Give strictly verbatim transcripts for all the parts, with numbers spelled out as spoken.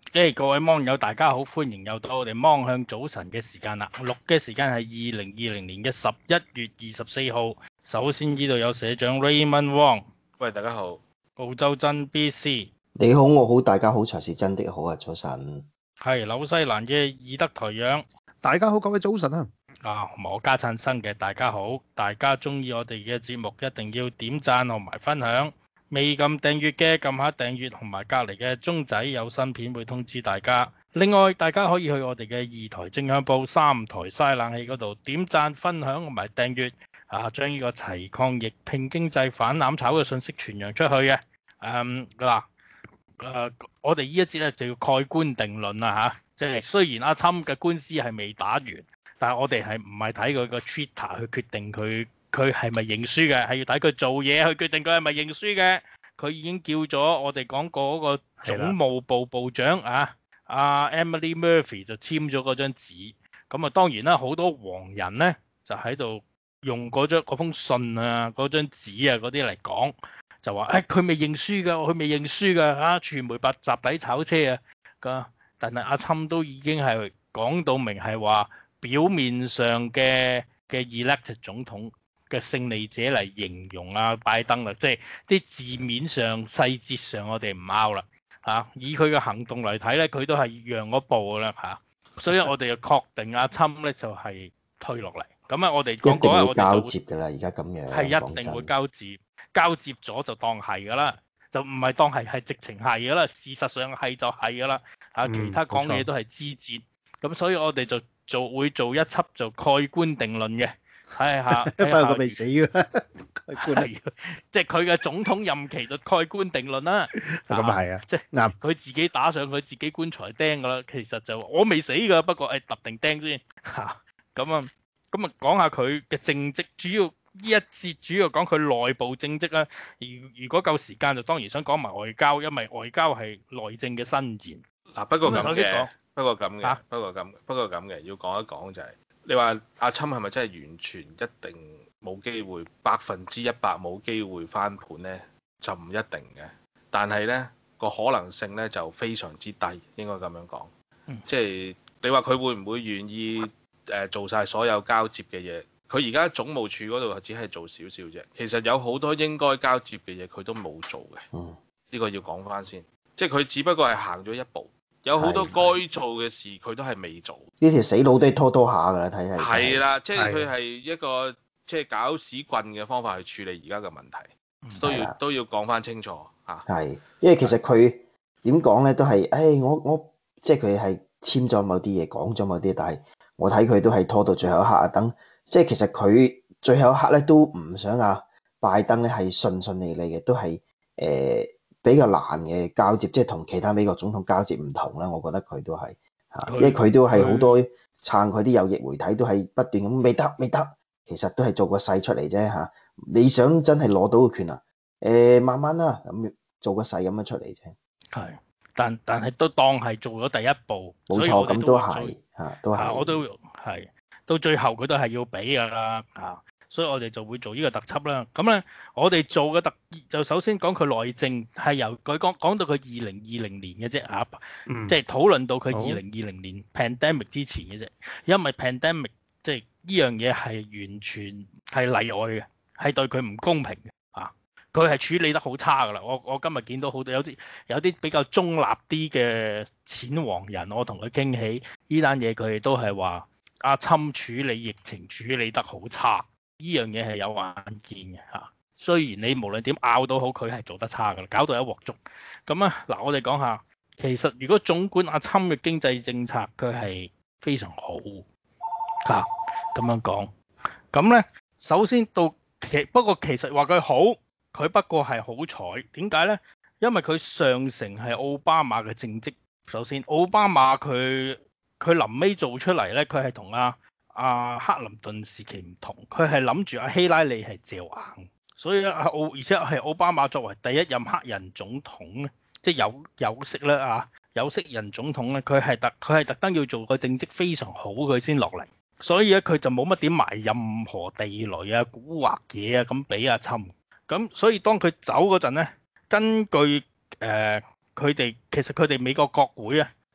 誒，各位網友大家好，歡迎又到我哋芒向早晨嘅時間啦。錄嘅時間係二零二零年嘅十一月二十四號。首先呢度有社長 Raymond Wong， 喂，大家好。 澳洲真 B C， 你好，我好，大家好，才是真的好啊！早晨。 係紐西蘭嘅爾德台長， 大家好，各位早晨啊！ 啊，摩家產生嘅大家好，大家中意我哋嘅節目一定要點讚同埋分享。未撳訂閱嘅撳下訂閱同埋隔離嘅鐘仔，有新片會通知大家。另外，大家可以去我哋嘅二台正向報三台嘥冷氣嗰度點讚、分享同埋訂閱，啊，將呢個齊抗疫、拼經濟、反攬炒嘅信息傳揚出去嘅。誒、嗯、嗱，誒、呃、我哋呢一節咧就要蓋棺定論啦嚇，即、啊、係、就是、雖然阿侵嘅官司係未打完，但係我哋係唔係睇佢個 Twitter 去決定佢。佢係咪認輸嘅？係要睇佢做嘢去決定佢係咪認輸嘅。佢已經叫咗我哋講過嗰個總務部部長啊，阿 Emily Murphy 就簽咗嗰張紙。咁啊，當然啦，好多黃人咧就喺度用嗰張嗰封信啊、嗰張紙啊嗰啲嚟講，就話誒佢未認輸㗎，佢未認輸㗎啊！傳媒白集體炒車啊，㗎。但係阿侵都已經係講到明係話表面上嘅嘅 elected 總統嘅勝利者嚟形容啊拜登啦，即係啲字面上細節上我哋唔拗啦嚇，以佢嘅行動嚟睇咧，佢都係讓嗰步噶啦嚇，所以我哋就確定阿侵咧就係退落嚟。咁啊，我哋講嗰日我哋交接㗎啦，而家咁樣係一定會交接，交接咗就當係㗎啦，就唔係當係係直情係㗎啦，事實上係就係㗎啦嚇，其他講嘢都係枝節，咁所以我哋就做會做一輯就蓋棺定論嘅。係嚇， 不過佢未死嘅，蓋棺即係佢嘅總統任期就蓋棺定論啦。 咁啊係啊， 即係嗱，佢自己打上佢自己棺材釘㗎啦。其實就我未死㗎，不過誒揼定釘先嚇。咁啊，咁啊講下佢嘅政績，主要呢一節主要講佢內部政績啦。如如果夠時間，就當然想講埋外交，因為外交係內政嘅新言。 嗱，不過咁首先講嘅，不過咁嘅嚇， 不過咁，不過咁嘅，要講一講就係、是，你話阿侵係咪真係完全一定冇機會，百分之一百冇機會翻盤呢？就唔一定嘅。但係呢個可能性呢就非常之低，應該咁樣講。 嗯、 即係你話佢會唔會願意誒、呃、做晒所有交接嘅嘢？佢而家總務處嗰度只係做少少啫。其實有好多應該交接嘅嘢佢都冇做嘅。 嗯， 呢個要講翻先，即係佢只不過係行咗一步。有好多該做嘅事佢都係未做， 呢條死佬都係拖拖下㗎啦，睇係。 係啦，即係佢係一個即係搞屎棍嘅方法去處理而家嘅問題，都要都要講翻清楚嚇。 係，因為其實佢點講咧，都係，誒、哎、我我即係佢係簽咗某啲嘢，講咗某啲，但係我睇佢都係拖到最後一刻啊，等即係其實佢最後一刻咧都唔想啊拜登咧係順順利利嘅，都係誒。呃比較難嘅交接，即係同其他美國總統交接唔同啦。我覺得佢都係嚇，因為佢都係好多撐佢啲右翼媒體都係不斷咁未得未得，其實都係做個勢出嚟啫嚇。你想真係攞到個權啊？誒、呃，慢慢啦，咁做個勢咁樣出嚟啫。 係，但但係都當係做咗第一步。 冇錯，咁都係嚇，都係。 我都係到最後佢都係要俾㗎啦嚇。所以我哋就會做呢個特輯啦。咁咧，我哋做嘅特就首先講佢內政係由佢講講到佢二零二零年嘅啫嚇， 嗯、 即係討論到佢二零二零年 pandemic 之前嘅啫。因為 pandemic 即係呢樣嘢係完全係例外嘅，係對佢唔公平嘅啊！佢係處理得好差㗎啦。我我今日見到好多有啲有啲比較中立啲嘅淺黃人，我同佢傾起呢單嘢，佢哋都係話阿侵處理疫情處理得好差。呢樣嘢係有眼見嘅嚇，雖然你無論點拗都好，佢係做得差㗎啦，搞到一鑊粥。咁啊，嗱，我哋講下，其實如果總管阿侵嘅經濟政策，佢係非常好嚇，咁樣講。咁咧，首先到其不過其實話佢好，佢不過係好彩。點解咧？因為佢上承係奧巴馬嘅政績。首先，奧巴馬佢佢臨尾做出嚟咧，佢係同阿阿、啊、克林頓時期唔同，佢係諗住阿希拉里係嚼硬，所以阿奧而且係奧巴馬作為第一任黑人總統咧，即係有有色咧啊，有色人總統咧，佢係特佢係特登要做個政績非常好佢先落嚟，所以咧佢就冇乜點埋任何地雷啊、古惑嘢啊咁俾阿侵，咁所以當佢走嗰陣咧，根據誒佢哋其實佢哋美國國會啊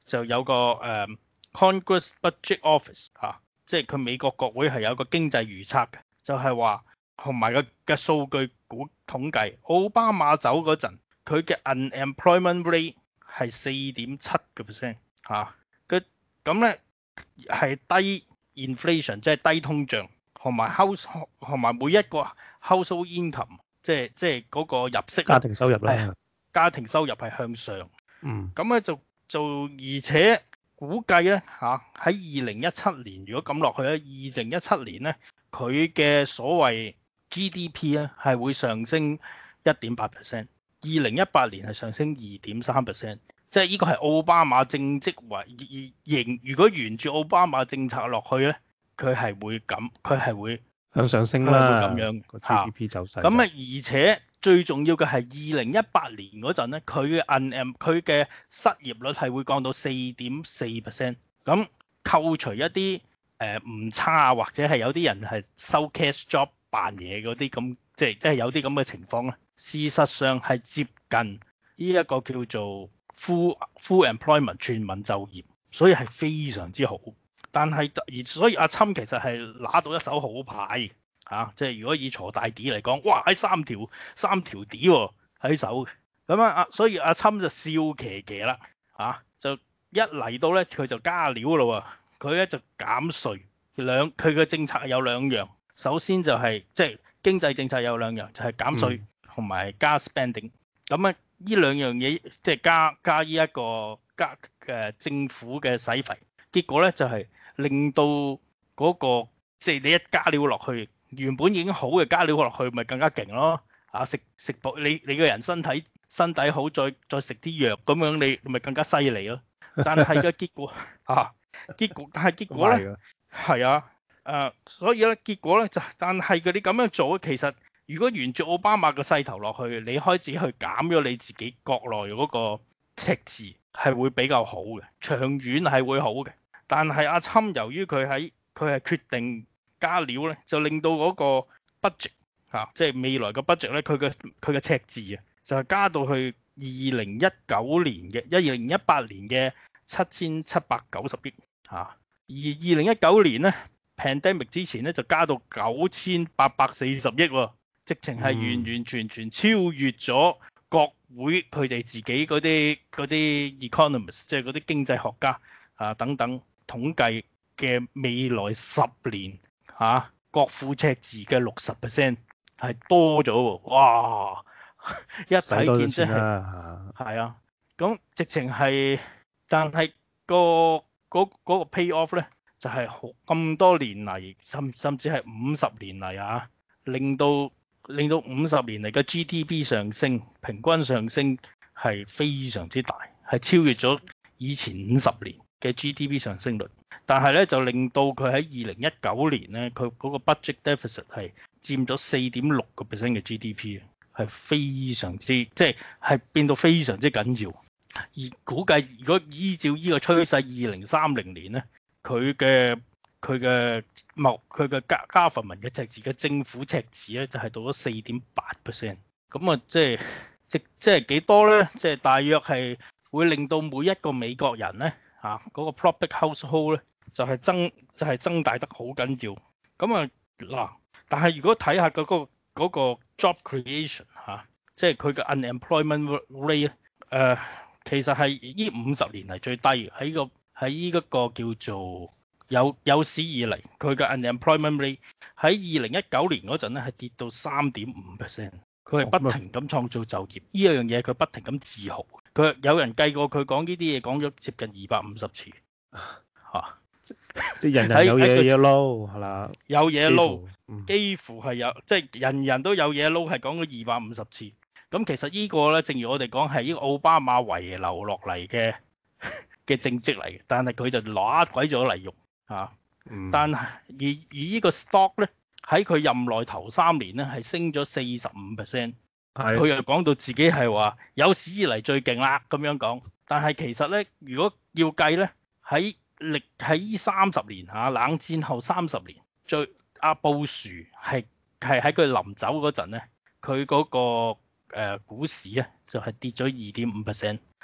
就有個誒、呃、Congress Budget Office 嚇、啊，即係佢美國國會係有個經濟預測嘅，就係話同埋個嘅數據估統計，奧巴馬走嗰陣佢嘅 unemployment rate 係四點七個 percent 嚇，佢咁咧係低 inflation，即係低通脹，同埋 house 同埋每一個 household income，即係即係嗰個入息家庭收入啦， 家庭收入係向上。 嗯， 咁咧就就而且估計咧嚇喺二零一七年，如果咁落去咧，二零一七年咧佢嘅所謂 G D P 咧係會上升一點八 percent，二零一八年係上升二點三 percent，即係呢個係奧巴馬政績為仍如果沿住奧巴馬政策落去咧，佢係會咁，佢係會向上升啦， 咁樣個 G D P 走勢。 咁啊，而且最重要嘅係二零一八年嗰陣咧，佢嘅 un 佢嘅失業率係會降到四點四 percent。咁扣除一啲誒唔差啊，或者係有啲人係收 cash job 扮嘢嗰啲咁，即係即係有啲咁嘅情況咧。事實上係接近呢一個叫做 full full employment 全民就業，所以係非常之好。但係而所以阿侵其實係拿到一手好牌嚇、啊，即係如果以鋤大 D 嚟講，哇喺三條三條 D 喎喺手嘅，咁啊阿所以阿侵就笑騎騎啦嚇，就一嚟到咧佢就加料咯喎，佢咧就減稅兩，佢嘅政策有兩樣，首先就係、是、即係經濟政策有兩樣，就係、是、減稅同埋加 spending，咁啊呢兩樣嘢即係加加呢一個加嘅政府嘅使費，結果咧就係、是。令到嗰、那個即係你一加料落去，原本已經好嘅加料落去，咪更加勁咯。啊，食食補你你個人身體身體好，再再食啲藥咁樣，你咪更加犀利咯。但係嘅結果啊，結果但係結果咧係啊，誒、呃，所以咧結果咧就，但係佢哋咁樣做，其實如果沿住奧巴馬嘅勢頭落去，你開始去減咗你自己國內嗰個赤字，係會比較好嘅，長遠係會好嘅。但係阿侵由於佢喺佢係決定加料咧，就令到嗰個 budget 嚇、啊，即係未來嘅 budget 咧，佢嘅佢嘅赤字啊，就係加到去二零一九年嘅一二零一八年嘅七千七百九十億嚇，而二零一九年咧 pandemic 之前咧就加到九千八百四十億喎，直情係完完全全超越咗國會佢哋自己嗰啲嗰啲 economists，即係嗰啲經濟學家啊等等。統計嘅未來十年嚇、啊、國庫赤字嘅六十 percent 係多咗喎，哇！一睇見即係係啊，咁直情係，但係、個嗰、嗰個 pay off 咧就係好咁多年嚟，甚甚至係五十年嚟啊，令到令到五十年嚟嘅 G D P 上升，平均上升係非常之大，係超越咗以前五十年嘅 G D P 上升率，但係咧就令到佢喺二零一九年咧，佢嗰個 budget deficit 係佔咗四點六個 percent 嘅 G D P，係非常之即係係變到非常之緊要。而估計如果依照呢個趨勢，二零三零年咧，佢嘅佢嘅貿佢嘅加加份文嘅赤字嘅政府赤字咧，就係到咗四點八 percent。咁啊，即係即即係幾多咧？即係大約係會令到每一個美國人咧。啊！嗰、那個 public household 咧就係、是、增就係、是、增大得好緊要。咁啊嗱，但係如果睇下嗰個嗰個 job creation 嚇、啊，即係佢嘅 unemployment rate 咧，誒其實係呢五十年嚟最低嘅，喺個喺呢一個叫做有有史以嚟佢嘅 unemployment rate 喺二零一九年嗰陣咧係跌到三點五 percent。佢係不停咁創造就業，呢一樣嘢佢不停咁自豪。佢有人計過，佢講呢啲嘢講咗接近二百五十次嚇， 即係人人有嘢要撈係啦， 有嘢撈， 幾乎， 幾乎係有，即係人人都有嘢撈，係講咗二百五十次。咁其實呢個咧，正如我哋講係呢個奧巴馬遺留落嚟嘅嘅政績嚟嘅，但係佢就攞鬼咗嚟用嚇。 嗯、 但係而而呢個 stock 咧。喺佢任內頭三年咧，係升咗四十五 percent。佢又講到自己係話有史以嚟最勁啦咁樣講。但係其實咧，如果要計咧，喺歷喺呢三十年嚇冷戰後三十年，最阿布殊係係喺佢臨走嗰陣咧，佢嗰、嗰個、呃、股市咧就係、係、跌咗二點五 percent。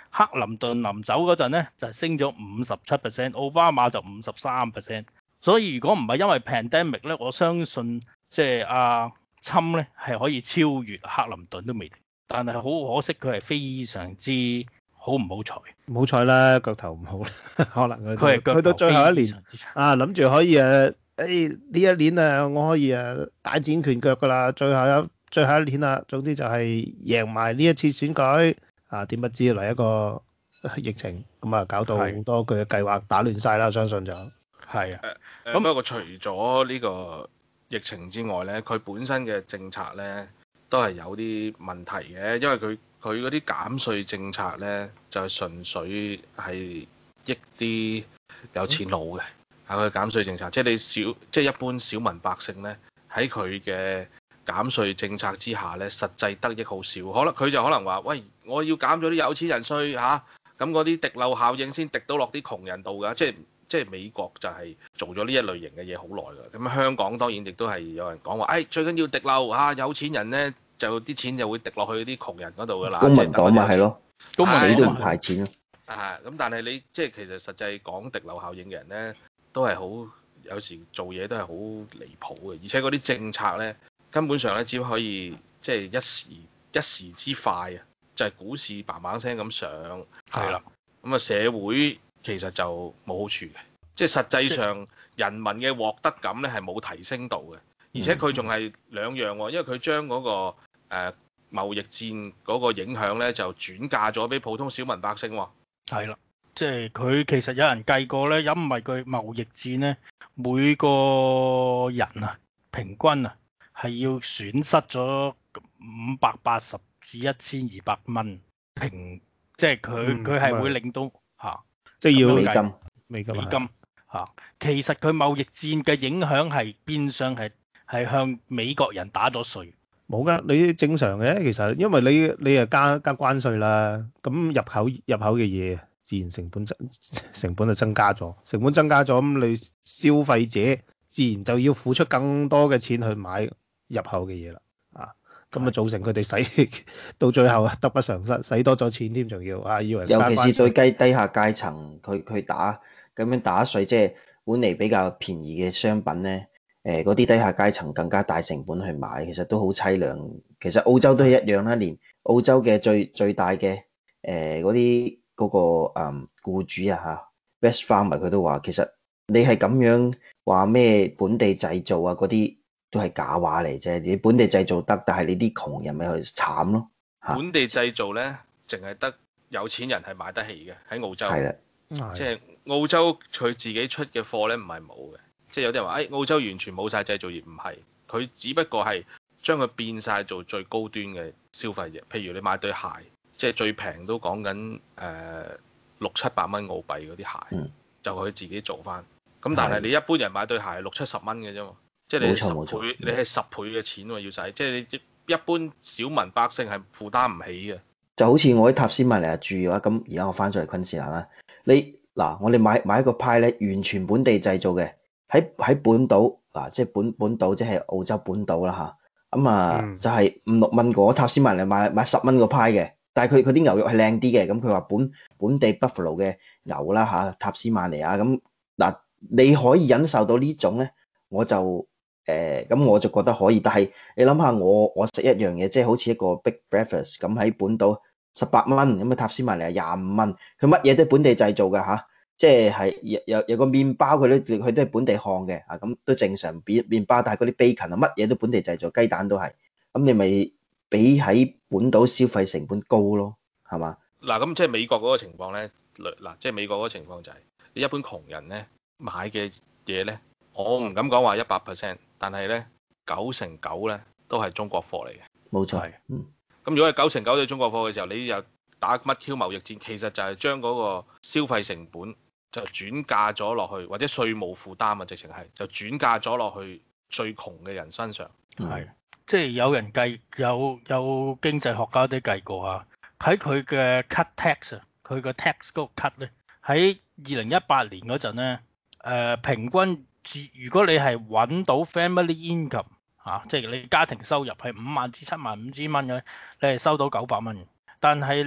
克林頓臨走嗰陣咧就升咗五十七 percent， 奧巴馬就五十三 percent。所以如果唔係因為 pandemic 咧，我相信即係阿侵咧係可以超越克林頓都未定。但係好可惜，佢係非常之好唔好彩。 唔好彩啦，腳頭唔好啦，可能佢係去到最後一年非常之差啊，諗住可以誒，誒呢一年啊，我可以誒大展拳腳噶啦，最後一最後一年啦，總之就係贏埋呢一次選舉啊，點不知嚟一個疫情，咁啊搞到好多佢嘅計劃打亂晒啦，相信就係啊。 誒不過除咗呢個疫情之外咧，佢本身嘅政策咧都係有啲問題嘅，因為佢佢嗰啲減稅政策咧就係純粹係益啲有錢佬嘅，係佢減稅政策，即係你小即係一般小民百姓咧喺佢嘅減稅政策之下咧，實際得益好少。可能佢就可能話：喂，我要減咗啲有錢人稅嚇，咁嗰啲滴漏效應先滴到落啲窮人度㗎，即係。即係美國就係做咗呢一類型嘅嘢好耐㗎，咁香港當然亦都係有人講話，誒、哎、最緊要滴漏嚇，有錢人咧就啲錢就會滴落去啲窮人嗰度㗎啦。 公民黨咪係咯， 公民黨死都唔派錢咯。 啊，咁但係你即係其實實際講滴漏效應嘅人咧，都係好有時做嘢都係好離譜嘅，而且嗰啲政策咧根本上咧只可以即係一時一時之快啊，就係、是、股市嘭嘭聲咁上，係啦，咁啊社會。其實就冇好處嘅，即係實際上人民嘅獲得感咧係冇提升到嘅，而且佢仲係兩樣喎，因為佢將嗰、那個誒、呃、貿易戰嗰個影響咧就轉嫁咗俾普通小民百姓喎。 係啦，即係佢其實有人計過咧，因為佢貿易戰咧，每個人啊平均啊係要損失咗五百八十至一千二百蚊平，即係佢佢係會令到嚇。啊即係要美金， 美金， 美金嚇。其實佢貿易戰嘅影響係變相係係向美國人打咗稅。 冇㗎，你正常嘅，其實因為你你誒加加關稅啦，咁入口入口嘅嘢自然成本增成本就增加咗，成本增加咗，咁你消費者自然就要付出更多嘅錢去買入口嘅嘢啦。啊，咁啊造成佢哋使到最後得不償失，使多咗錢添，仲要啊以為尤其是對低低下階層，佢佢打咁樣打稅，即係本嚟比較便宜嘅商品咧，誒嗰啲低下階層更加大成本去買，其實都好凄涼。其實澳洲都係一樣啦，連澳洲嘅最最大嘅誒嗰啲嗰個誒僱主啊嚇 Wesfarmers 佢都話，其實你係咁樣話咩本地製造啊嗰啲都係假話嚟啫。你本地製造得，但係你啲窮人咪去慘咯嚇。 本地製造咧，淨係得有錢人係買得起嘅喺澳洲。 係啦。 即係澳洲佢自己出嘅貨咧，唔係冇嘅。即係有啲人話，誒、哎、澳洲完全冇晒製造業，唔係，佢只不過係將佢變晒做最高端嘅消費者。譬如你買對鞋，即係最平都講緊誒六七百蚊澳幣嗰啲鞋， 嗯、 就佢自己做翻。咁但係你一般人買對鞋係六七十蚊嘅啫嘛，即係你十倍，你係十倍嘅錢喎要使，即係你一般小民百姓係負擔唔起嘅。就好似我喺塔斯馬尼亞住嘅話，咁而家我翻咗嚟昆士蘭啦。你嗱，我哋買買一個派咧，完全本地製造嘅，喺喺本島嗱，即係本本島，即係澳洲本島啦吓。咁啊，嗯、就係五六蚊個塔斯馬尼亞買買十蚊個派嘅，但係佢佢啲牛肉係靚啲嘅。咁佢話本本地 Buffalo 嘅牛啦吓，塔斯馬尼亞咁嗱，你可以忍受到呢種咧，我就誒咁、呃、我就覺得可以。但係你諗下，我我食一樣嘢，即係好似一個 Big Breakfast 咁喺本島。十八蚊咁啊，塔斯馬尼亞廿五蚊，佢乜嘢都係本地製造嘅吓，即係係有有有個麵包佢都佢都係本地烘嘅啊，咁都正常。麵麵包，但係嗰啲 bacon 啊，乜嘢都本地製造，雞蛋都係，咁你咪比喺本島消費成本高咯，係嘛？嗱，咁即係美國嗰個情況咧，嗱，即係美國嗰個情況就係、是，你一般窮人咧買嘅嘢咧，我唔敢講話一百 percent， 但係咧九成九咧都係中國貨嚟嘅，冇錯，嗯。咁如果係九成九對中國貨嘅時候，你又打乜 Q 貿易戰，其實就係將嗰個消費成本就轉嫁咗落去，或者稅務負擔啊，直情係就轉嫁咗落去最窮嘅人身上。係、嗯，即係有人計，有有經濟學家都計過啊，喺佢嘅 cut tax 啊，佢個 tax 嗰個 cut 咧，喺二零一八年嗰陣咧，誒平均自如果你係揾到 family income。啊！即係你家庭收入係五萬至七萬五千蚊嘅，你係收到九百蚊。但係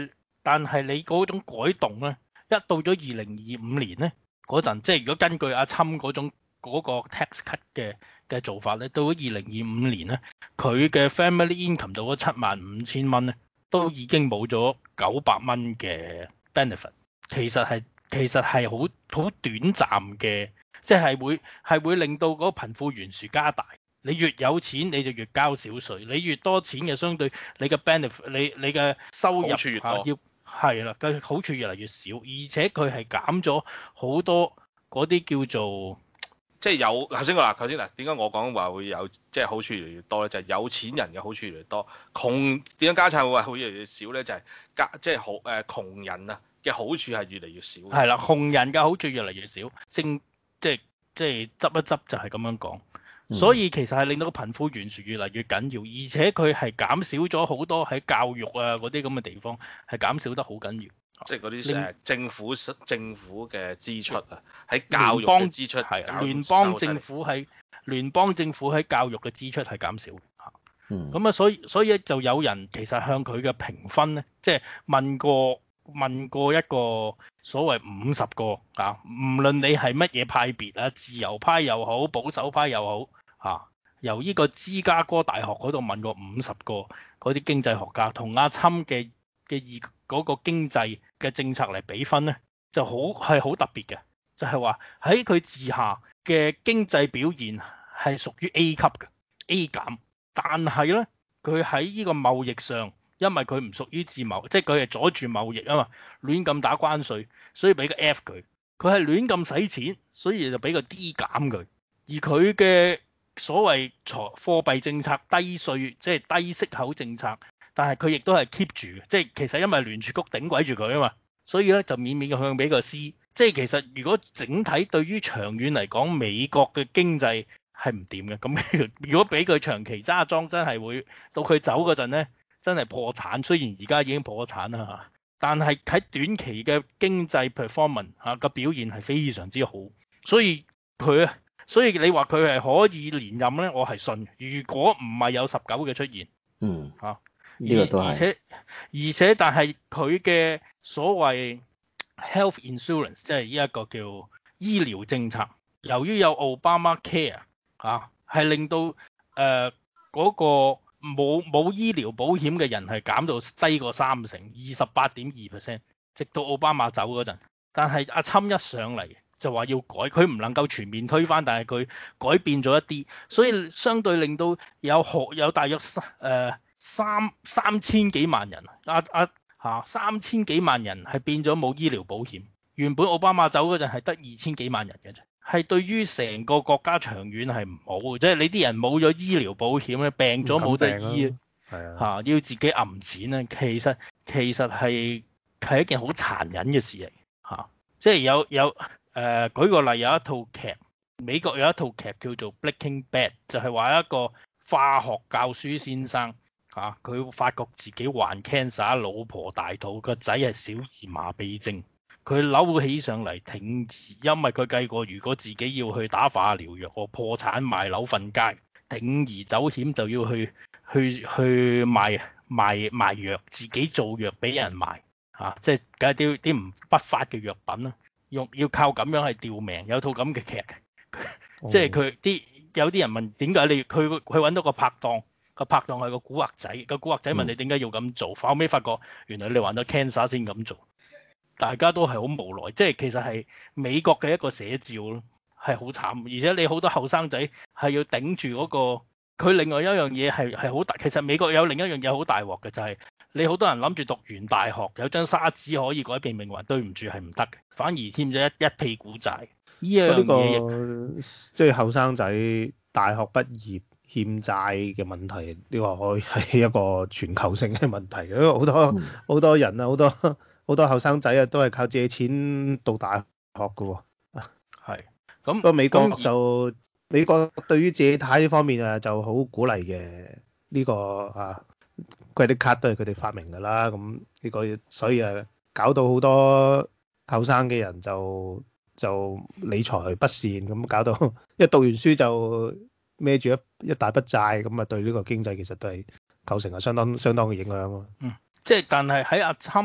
但係你嗰種改動咧，一到咗二零二五年咧嗰陣，即係如果根據阿侵嗰種嗰、嗰個 tax cut 嘅嘅做法咧，到咗二零二五年咧，佢嘅 family income 到咗七萬五千蚊咧，都已經冇咗九百蚊嘅 benefit。其實係其實係好好短暫嘅，即係會係會令到嗰個貧富懸殊加大。你越有錢你就越交少稅，你越多錢嘅相對你嘅 benefit，你你嘅收入好處越多啊要係啦，嘅好處越嚟越少，而且佢係減咗好多嗰啲叫做即係有頭先我話頭先嗱，點解我講話會有即係好處越嚟越多咧？就係、是、有錢人嘅好處越嚟越多，窮點解家產會話會越嚟越少咧？就係、是、家即係好誒窮人啊嘅好處係越嚟越少。 係啦，窮人嘅好處越嚟越少，正即係即係執一執就係咁樣講。所以其實係令到個貧富懸殊越嚟越緊要，而且佢係減少咗好多喺教育啊嗰啲咁嘅地方係減少得好緊要。 即係嗰啲令誒政府政府嘅支出啊，喺教育聯邦嘅支出係減聯邦政減好犀利府喺聯邦政府喺教育嘅支出係減少嚇。 嗯， 咁啊，所以所以就有人其實向佢嘅評分咧，即係問過問過一個所謂五十個啊，唔論你係乜嘢派別啊，自由派又好，保守派又好嚇，由呢個芝加哥大學嗰度問過五十個嗰啲經濟學家，同阿侵嘅嘅二嗰個經濟嘅政策嚟比分咧，就好係好特別嘅，就係話喺佢治下嘅經濟表現係屬於 A 級嘅 A 減，但係咧佢喺呢個貿易上，因為佢唔屬於自貿，即係佢係阻住貿易啊嘛，亂咁打關稅，所以俾個 F 佢。佢係亂咁使錢，所以就俾個 D 減佢。而佢嘅所謂財貨幣政策低稅，即係低息口政策，但係佢亦都係 keep 住嘅，即係其實因為聯儲局頂鬼住佢啊嘛，所以咧就勉勉向俾個 C。即係其實如果整體對於長遠嚟講，美國嘅經濟係唔掂嘅。咁如果俾佢長期揸莊，真係會到佢走嗰陣咧，真係破產。雖然而家已經破產啦嚇，但係喺短期嘅經濟 performance 嚇嘅表現係非常之好，所以佢啊。所以你話佢係可以連任咧，我係信。如果唔係有十九嘅出現， 嗯嚇， 呢個都係， 而且而且但係佢嘅所謂 health insurance，即係呢一個叫醫療政策，由於有 Obama Care 嚇，係令到誒嗰個冇冇醫療保險嘅人係減到低過三成，二十八點二 percent，直到奧巴馬走嗰陣。但係阿侵一上嚟，就話要改，佢唔能夠全面推翻，但係佢改變咗一啲，所以相對令到有學有大約三誒三三千幾萬人，啊啊嚇三千幾萬人係變咗冇醫療保險。原本奧巴馬走嗰陣係得二千幾萬人嘅啫，係對於成個國家長遠係唔好嘅，即係你啲人冇咗醫療保險咧，病咗冇得醫， 係啊， 嚇要自己揞錢咧，其實其實係係一件好殘忍嘅事嚟嚇，即係有有。有誒、呃、舉個例，有一套劇，美國有一套劇叫做《Breaking Bad》，就係話一個化學教書先生嚇，佢、啊、發覺自己患 cancer，老婆大肚，個仔係小兒麻痹症，佢嬲起上嚟挺兒，因為佢計過如果自己要去打化療藥，我破產賣樓瞓街，鋌而走險就要去去去賣賣賣藥，自己做藥俾人賣嚇、啊，即係梗係啲啲唔不法嘅藥品啦。用要靠咁樣係吊命，有套咁嘅劇，即係佢啲有啲人問點解你佢佢揾到個拍檔，個拍檔係個古惑仔，個古惑仔問你點解要咁做，後尾發覺原來你患咗 cancer 先咁做，大家都係好無奈，即係其實係美國嘅一個寫照咯，係好慘，而且你好多後生仔係要頂住嗰個，佢另外一樣嘢係係好大，其實美國有另一樣嘢好大鑊嘅就係。你好多人諗住讀完大學有張沙紙可以改變命運，對唔住係唔得嘅，反而添咗一一屁股債。呢樣呢個嘢即係後生仔大學畢業欠債嘅問題，呢個可以係一個全球性嘅問題。因為好多好、嗯、多人啊，好多好多後生仔啊，都係靠借錢讀大學嘅喎。 係咁，不過美國就美國對於借貸呢方面啊，就好鼓勵嘅呢個啊。credit card 都係佢哋發明㗎啦，咁呢個所以誒搞到好多後生嘅人就就理財不善，咁搞到一讀完書就孭住一一大筆債，咁啊對呢個經濟其實都係構成係相當相當嘅影響咯。 嗯，即係但係喺阿侵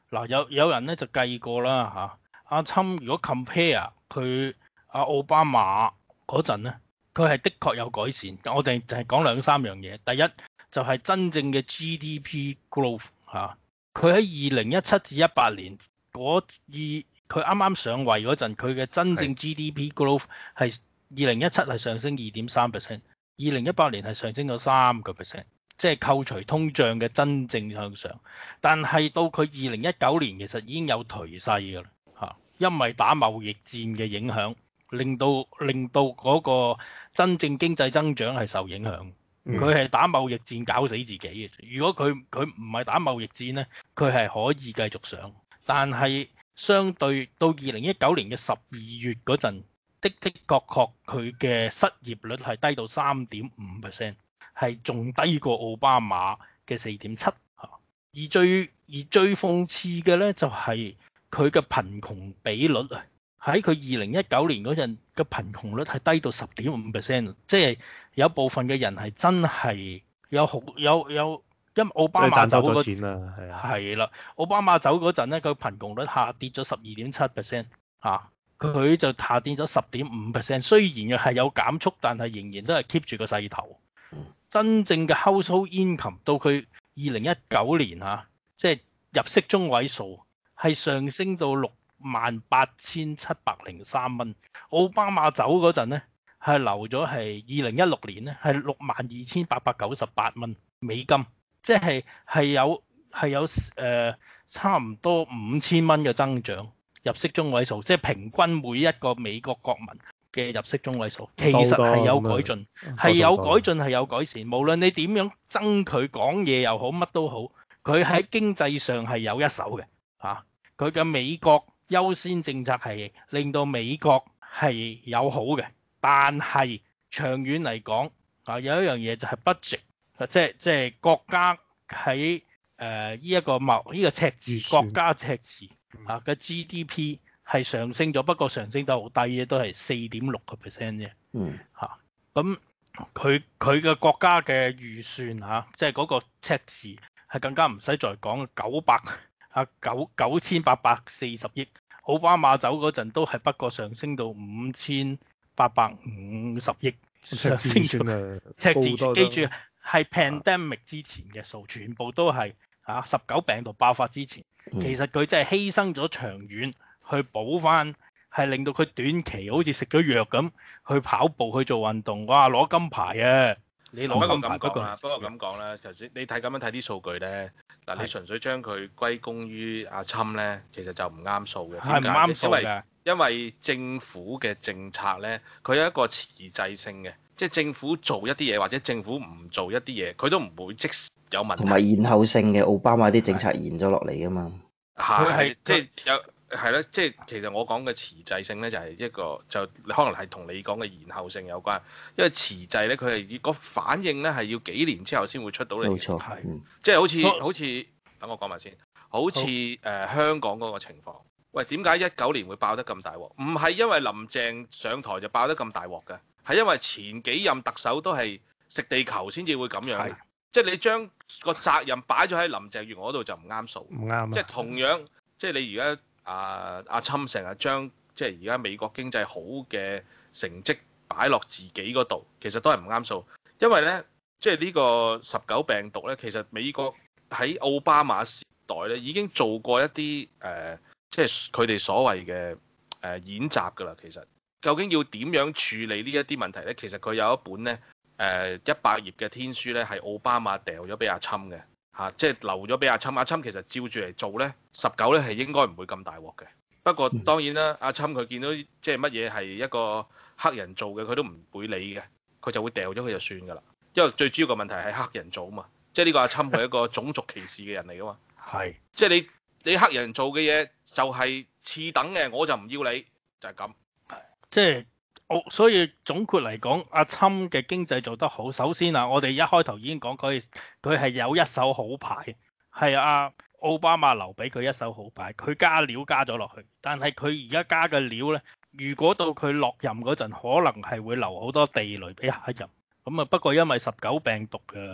嗱，有有人咧就計過啦嚇，阿侵如果 compare 佢阿奧巴馬嗰陣咧，佢係的確有改善。我哋就係講兩三樣嘢。第一就係、是、真正嘅 G D P growth 嚇，佢喺二零一七至一八年嗰二佢啱啱上位嗰陣，佢嘅真正 G D P growth 係二零一七係上升二點三 percent，二零一八年係上升咗三個 percent。即係扣除通脹嘅真正向上，但係到佢二零一九年其實已經有頹勢㗎啦嚇，因為打貿易戰嘅影響，令到令到嗰個真正經濟增長係受影響。佢係打貿易戰搞死自己嘅。如果佢佢唔係打貿易戰呢，佢係可以繼續上。但係相對到二零一九年嘅十二月嗰陣，的的確確佢嘅失業率係低到三點五 percent。係仲低過奧巴馬嘅四點七，而最而最諷刺嘅咧就係佢嘅貧窮比率啊，喺佢二零一九年嗰陣嘅貧窮率係低到十點五 percent，即係有部分嘅人係真係有好有有，因為奧巴馬走嗰錢啦，係啊， 係啦，奧巴馬走嗰陣咧，佢貧窮率下跌咗十二點七 percent 啊，佢就下跌咗十點五 percent， 雖然係有減速，但係仍然都係 keep 住個勢頭。真正嘅 household income 到佢二零一九年嚇，即係入息中位數係上升到六萬八千七百零三蚊。奧巴馬走嗰陣咧係留咗係二零一六年咧係六萬二千八百九十八蚊美金，即係係有係有誒、呃、差唔多五千蚊嘅增長入息中位數，即係平均每一個美國國民嘅入息中位數，其實係有改進，係有改進，係有改善。無論你點樣憎佢講嘢又好，乜都好，佢喺經濟上係有一手嘅嚇。佢嘅美國優先政策係令到美國係有好嘅，但係長遠嚟講啊，有一樣嘢就係 budget，即係即係國家喺誒呢一個貿呢個赤字，國家赤字啊嘅 G D P。係上升咗，不過上升得好低嘅，都係四點六個 percent 啫。 嗯， 嚇，咁佢佢嘅國家嘅預算嚇，即係嗰個赤字係更加唔使再講，九百啊九九千八百四十億。奧巴馬走嗰陣都係不過上升到五千八百五十億，上升咗赤字。記住係 pandemic 之前嘅數，全部都係嚇十九病毒爆發之前。其實佢真係犧牲咗長遠。去補翻，係令到佢短期好似食咗藥咁去跑步去做運動，哇攞金牌啊！你攞金牌不過咁講啦，不過咁講啦，頭先你睇咁樣睇啲數據咧，嗱你純粹將佢歸功於阿侵咧，其實就唔啱數嘅。 係唔啱數嘅， 因為政府嘅政策咧，佢有一個遲滯性嘅，即係政府做一啲嘢或者政府唔做一啲嘢，佢都唔會即時有問題。同埋延後性嘅，奧巴馬啲政策延咗落嚟噶嘛。 係，即係有。係咯，即係其實我講嘅遲滯性咧，就係一個就可能係同你講嘅延後性有關。因為遲滯咧，佢係個反應咧係要幾年之後先會出到嚟。 冇錯， 係，即係好似好似等我講埋先，好似誒、呃、香港嗰個情況。喂，點解一九年會爆得咁大鑊？唔係因為林鄭上台就爆得咁大鑊嘅，係因為前幾任特首都係食地球先至會咁樣。即係你將個責任擺咗喺林鄭月娥嗰度就唔啱數。 唔啱。 即係同樣，即係你而家。啊！阿侵成日將即係而家美國經濟好嘅成績擺落自己嗰度，其實都係唔啱數。因為咧，即係呢個十九病毒咧，其實美國喺奧巴馬時代咧已經做過一啲誒、呃，即係佢哋所謂嘅誒、呃、演習㗎啦。其實究竟要點樣處理呢一啲問題咧？其實佢有一本咧誒一百頁嘅天書咧，係奧巴馬掉咗俾阿侵嘅。嚇、啊，即係留咗俾阿侵，阿侵其實照住嚟做咧，十九咧係應該唔會咁大鑊嘅。不過當然啦，阿侵佢見到即係乜嘢係一個黑人做嘅，佢都唔會理嘅，佢就會掉咗佢就算㗎啦。因為最主要個問題係黑人做啊嘛，即係呢個阿侵係一個種族歧視嘅人嚟㗎嘛。係，即係你你黑人做嘅嘢就係次等嘅，我就唔要你，就係、是、咁。 即係。哦，所以總括嚟講，阿侵嘅經濟做得好。首先啊，我哋一開頭已經講佢佢係有一手好牌，係阿奧巴馬留俾佢一手好牌，佢加料加咗落去。但係佢而家加嘅料呢，如果到佢落任嗰陣，可能係會留好多地雷俾下一任。咁啊，不過因為十九病毒嘅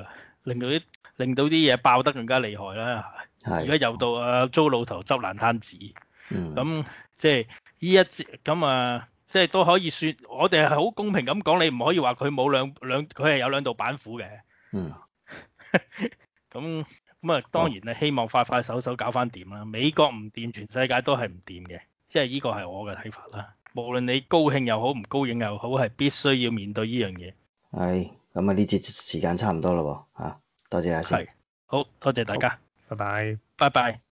令到啲令到啲嘢爆得更加厲害啦。而家係， 又到啊租老頭執爛攤子， 嗯， 咁即係呢一節咁啊，即係都可以説，我哋係好公平咁講，你唔可以話佢冇兩兩，佢係有兩道板斧嘅。 嗯， 咁咁啊，當然係希望快快手手搞翻掂啦。美國唔掂，全世界都係唔掂嘅，即係呢個係我嘅睇法啦。無論你高興又好，唔高興又好，係必須要面對呢樣嘢。 係，咁啊呢節時間差唔多啦喎，嚇，多謝阿先。 係，好多謝大家， 拜拜。 拜拜。